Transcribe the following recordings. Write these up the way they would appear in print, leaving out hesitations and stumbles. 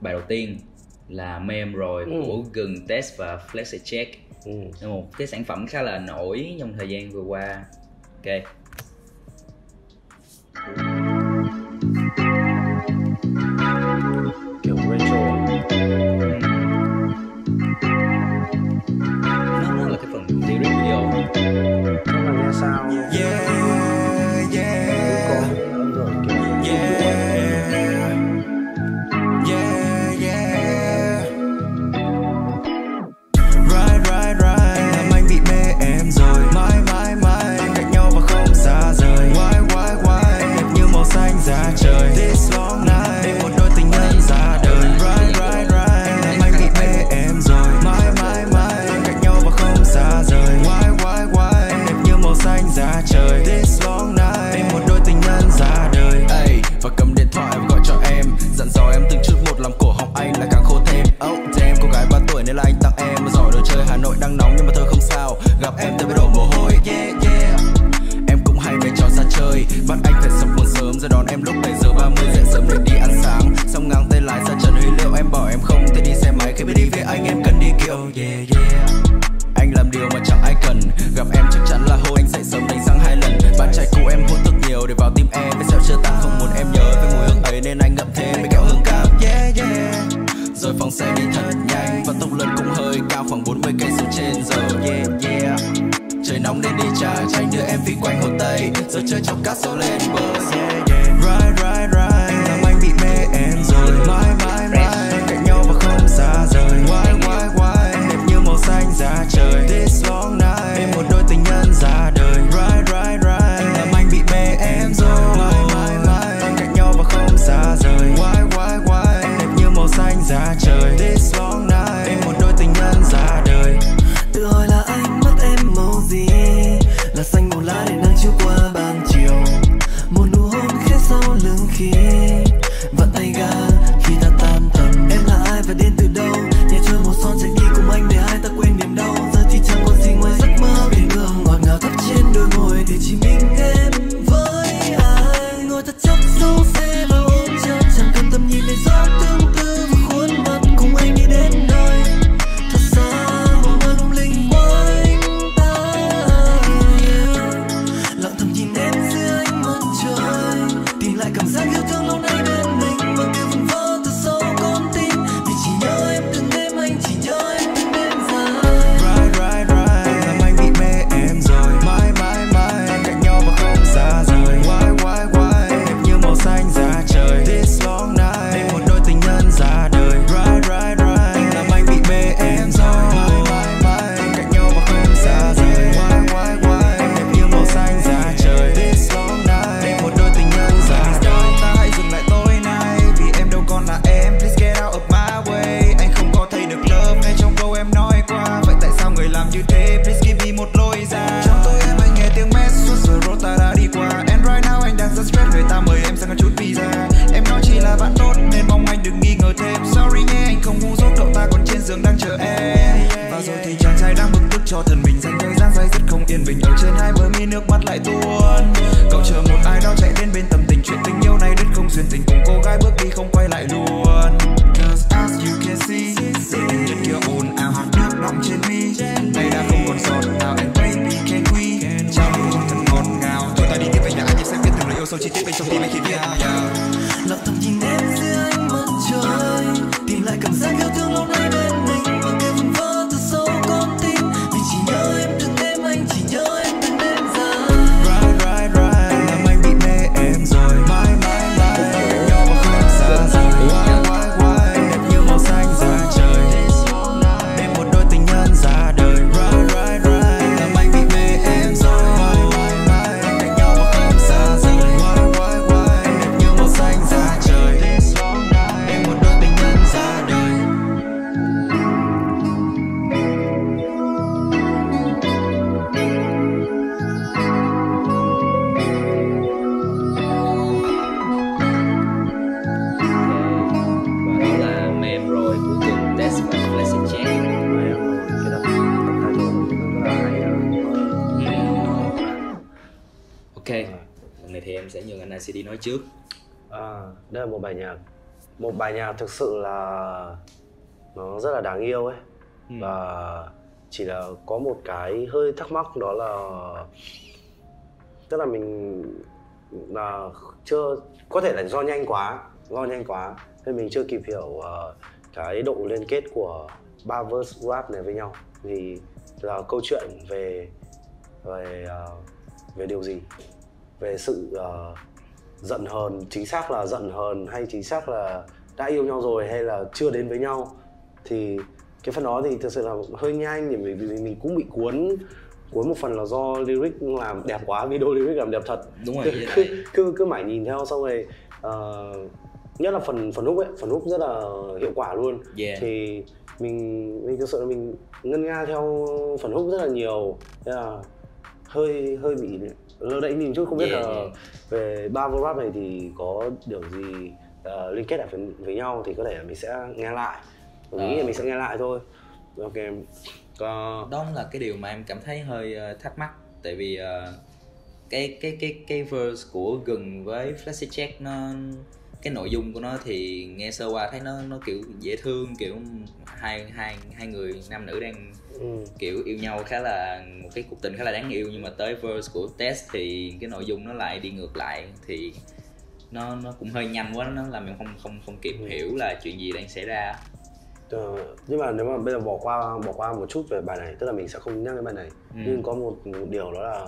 bài đầu tiên là meme rồi của Gừng, Test và Flexi Check. Là một cái sản phẩm khá là nổi trong thời gian vừa qua. Ok. Kiểu retro. Nó là cái phần lyric video. Nó là nghe sao? Ok, lần này thì em sẽ nhường anh ICD nói trước. Đây là một bài nhạc một bài nhạc thực sự là nó rất là đáng yêu ấy. Và chỉ là có một cái hơi thắc mắc, đó là tức là mình là chưa, có thể là do nhanh quá nên mình chưa kịp hiểu cái độ liên kết của ba verse rap này với nhau. Vì là câu chuyện về điều gì, về sự giận hờn, chính xác là giận hờn hay chính xác là đã yêu nhau rồi hay là chưa đến với nhau. Thì cái phần đó thì thực sự là hơi nhanh, thì mình cũng bị cuốn một phần là do lyric làm đẹp quá, video lyric làm đẹp thật. Đúng rồi. Cứ mãi nhìn theo, xong rồi nhất là phần hook ấy, phần hook rất là hiệu quả luôn. Thì mình thực sự là mình ngân nga theo phần hook rất là nhiều, nên là hơi bị lơ đễnh mình chút. Không biết là về ba verse rap này thì có điều gì liên kết lại với nhau, thì có thể là mình sẽ nghe lại. Mình nghĩ là mình sẽ nghe lại thôi. Ok. Đó là cái điều mà em cảm thấy hơi thắc mắc, tại vì cái verse của Gừng với Flex Check, nó cái nội dung của nó thì nghe sơ qua thấy nó kiểu dễ thương, kiểu hai người nam nữ đang kiểu yêu nhau, khá là một cái cuộc tình khá là đáng yêu. Nhưng mà tới verse của Test thì cái nội dung nó lại đi ngược lại, thì nó cũng hơi nhanh quá, nó làm em không kịp hiểu là chuyện gì đang xảy ra. Nhưng mà nếu mà bây giờ bỏ qua một chút về bài này, tức là mình sẽ không nhắc đến bài này, nhưng có một điều đó là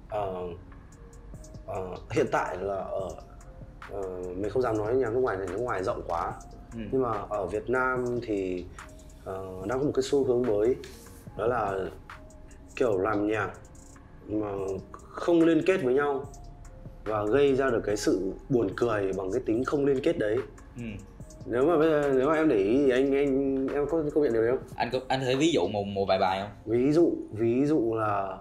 hiện tại là mình không dám nói nhạc nước ngoài này, nước ngoài rộng quá, nhưng mà ở Việt Nam thì đang có một cái xu hướng mới, đó là kiểu làm nhạc mà không liên kết với nhau và gây ra được cái sự buồn cười bằng cái tính không liên kết đấy. Nếu mà em để ý thì em có công nhận điều đấy không? Anh thể ví dụ một vài bài không? Ví dụ là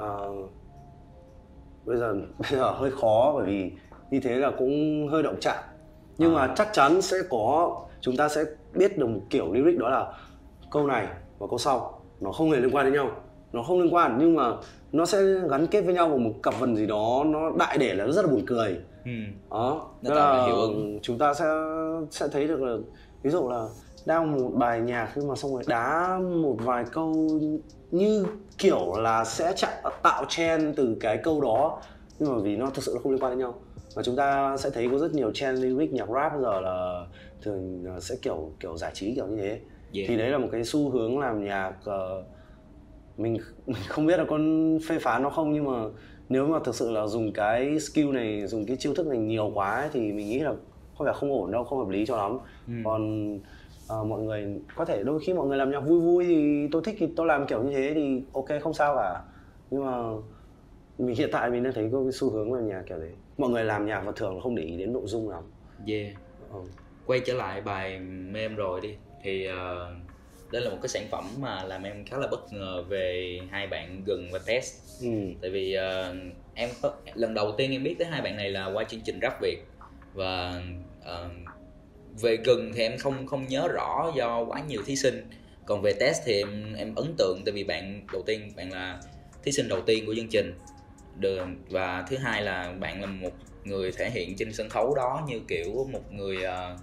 bây giờ hơi khó, bởi vì như thế là cũng hơi động chạm. Nhưng mà chắc chắn chúng ta sẽ biết được một kiểu lyric, đó là câu này và câu sau nó không hề liên quan đến nhau. Nó không liên quan, nhưng mà nó sẽ gắn kết với nhau bằng một cặp vần gì đó, nó đại để là nó rất là buồn cười. Đó, nó tạo ra hiệu ứng. Chúng ta sẽ thấy được là, ví dụ là đang một bài nhạc nhưng mà xong rồi đá một vài câu như kiểu là sẽ tạo trend từ cái câu đó, nhưng mà vì nó thực sự nó không liên quan đến nhau. Và chúng ta sẽ thấy có rất nhiều trend lyric nhạc rap bây giờ là thường sẽ kiểu giải trí kiểu như thế. Thì đấy là một cái xu hướng làm nhạc, mình không biết là con phê phán nó không, nhưng mà nếu mà thực sự là dùng cái skill này, dùng cái chiêu thức này nhiều quá ấy, thì mình nghĩ là có vẻ không ổn đâu, không hợp lý cho lắm. Còn mọi người có thể đôi khi mọi người làm nhạc vui vui thì tôi thích thì tôi làm kiểu như thế thì ok, không sao cả. Nhưng mà hiện tại mình đang thấy có cái xu hướng làm nhạc kiểu đấy, mọi người làm nhạc và thường là không để ý đến nội dung lắm. Quay trở lại bài Mem rồi đi, thì đây là một cái sản phẩm mà làm em khá là bất ngờ về hai bạn Gừng và Test. Tại vì em lần đầu tiên em biết tới hai bạn này là qua chương trình Rap Việt. Và về Gừng thì em không nhớ rõ do quá nhiều thí sinh. Còn về Test thì em ấn tượng tại vì bạn là thí sinh đầu tiên của chương trình. Và thứ hai là bạn là một người thể hiện trên sân khấu đó như kiểu một người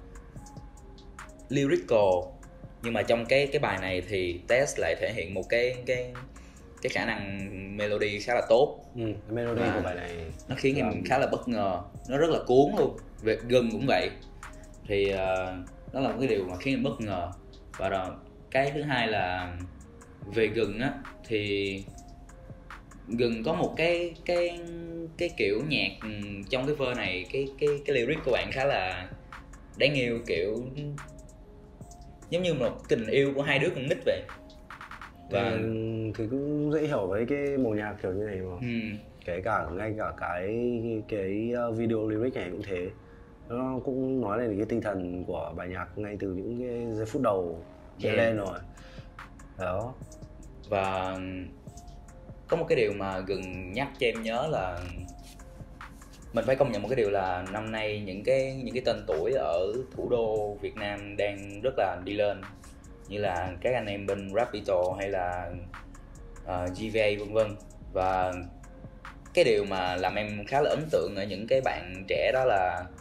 lyrical. Nhưng mà trong cái bài này thì Test lại thể hiện một cái khả năng melody khá là tốt. Melody của bài này nó khiến em khá là bất ngờ, nó rất là cuốn luôn. Về Gừng cũng vậy, thì đó là một cái điều mà khiến em bất ngờ. Và rồi cái thứ hai là về Gừng á, thì Gừng có một cái kiểu nhạc trong cái verse này, cái lyric của bạn khá là đáng yêu, kiểu giống như một tình yêu của hai đứa con nít vậy. Và thì cũng dễ hiểu với cái màu nhạc kiểu như này mà. Ngay cả cái video lyric này cũng thế, nó cũng nói lên cái tinh thần của bài nhạc ngay từ những cái giây phút đầu lên rồi đó. Và có một cái điều mà Gừng nhắc cho em nhớ là mình phải công nhận một cái điều là năm nay những cái tên tuổi ở thủ đô Việt Nam đang rất là đi lên, như là các anh em bên Rapito hay là GVA vân vân. Và cái điều mà làm em khá là ấn tượng ở những cái bạn trẻ đó là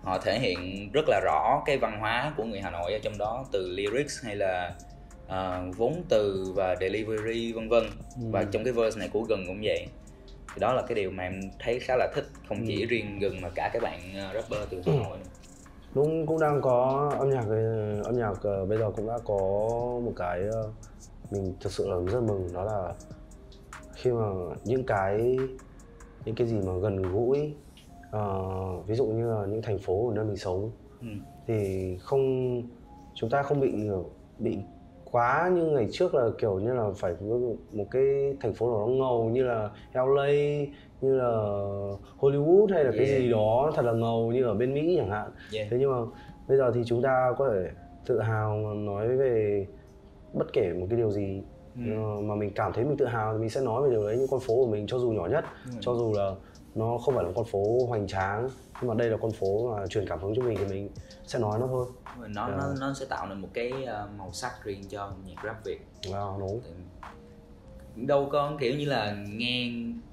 họ thể hiện rất là rõ cái văn hóa của người Hà Nội ở trong đó, từ lyrics hay là vốn từ và delivery vân vân. Và trong cái verse này của Gừng cũng vậy. Thì đó là cái điều mà em thấy khá là thích, không chỉ riêng Gừng mà cả các bạn rapper từ Hà Nội nữa. Đúng, cũng đang có âm nhạc bây giờ cũng đã có một cái mình thực sự là rất mừng, đó là khi mà những cái gì mà gần gũi, ví dụ như là những thành phố ở nơi mình sống thì chúng ta không bị quá như ngày trước là kiểu như là phải một cái thành phố nào đó ngầu như là LA, như là Hollywood hay là cái gì đó thật là ngầu như ở bên Mỹ chẳng hạn. Thế nhưng mà bây giờ thì chúng ta có thể tự hào mà nói về bất kể một cái điều gì mà mình cảm thấy mình tự hào thì mình sẽ nói về điều đấy, những con phố của mình cho dù nhỏ nhất, cho dù là nó không phải là con phố hoành tráng, nhưng mà đây là con phố mà truyền cảm hứng cho mình thì mình sẽ nói nó thôi. Nó sẽ tạo nên một cái màu sắc riêng cho nhạc rap Việt. Đúng. Đâu có kiểu như là nghe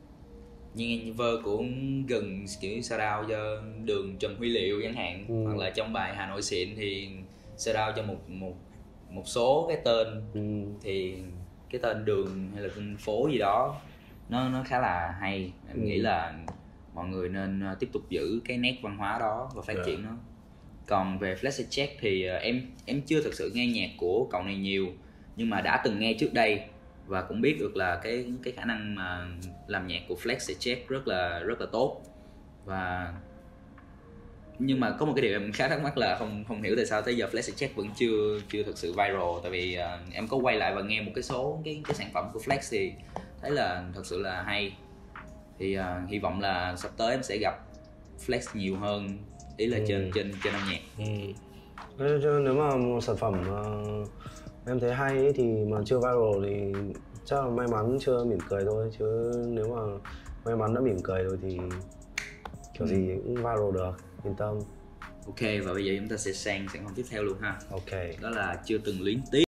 vơ của Gừng kiểu shout out cho đường Trần Huy Liệu chẳng hạn, hoặc là trong bài Hà Nội xịn thì shout out cho một số cái tên, thì cái tên đường hay là tên phố gì đó nó khá là hay. Em nghĩ là mọi người nên tiếp tục giữ cái nét văn hóa đó và phát triển nó. Còn về Flexi Check thì em chưa thực sự nghe nhạc của cậu này nhiều, nhưng mà đã từng nghe trước đây và cũng biết được là cái khả năng mà làm nhạc của Flexi Check rất là tốt. Và nhưng mà có một cái điều em khá thắc mắc là không hiểu tại sao tới giờ Flexi Check vẫn chưa thực sự viral. Tại vì em có quay lại và nghe một cái số cái sản phẩm của Flex thì thấy là thật sự là hay. Thì hy vọng là sắp tới em sẽ gặp Flex nhiều hơn, ý là trên âm nhạc. Nếu mà một sản phẩm em thấy hay ấy, thì mà chưa viral thì chắc là may mắn chưa mỉm cười thôi, chứ nếu mà may mắn đã mỉm cười rồi thì kiểu gì cũng viral được, yên tâm. Ok, và bây giờ chúng ta sẽ sang sản phẩm tiếp theo luôn ha. Ok. Đó là Chưa Từng Luyến Tiếc.